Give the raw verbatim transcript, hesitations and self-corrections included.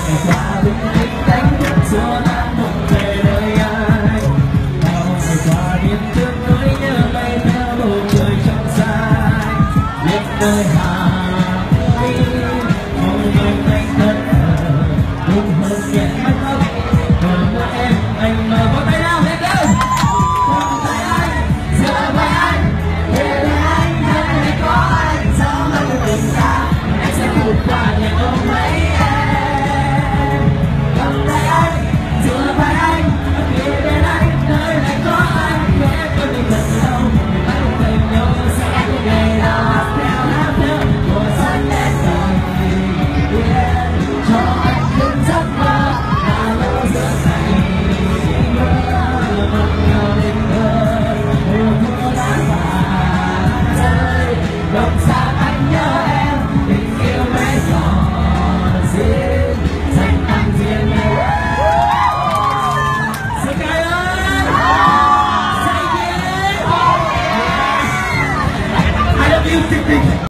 ngày qua bình tĩnh đánh thức xua tan một về đời ai. Bao ngày qua niềm thương nỗi nhớ bay theo bầu trời trong xanh biết nơi hà đi mong mình anh thật thờ đúng hơn nhẹ mắt ốc còn mỗi em anh mơ có tay nào hết đâu còn tay anh giờ vai anh về bên anh nơi này có anh sao mà tình ta anh sẽ vượt qua nhẹ ôm lấy em cầm tay anh giữa vai anh về bên anh nơi này có anh để có đi thật lâu anh tìm nhau sẽ có ngày nào hát theo hát theo mùa xanh lên đời yeah. Cho anh những giấc mơ là lối giữa ngày mơ mong nhau đến nơi mùa mưa đã vàng rơi lòng xa anh nhớ em tình yêu mấy giọt xin dành anh riêng nhau. Sky ơi say yeah I love you.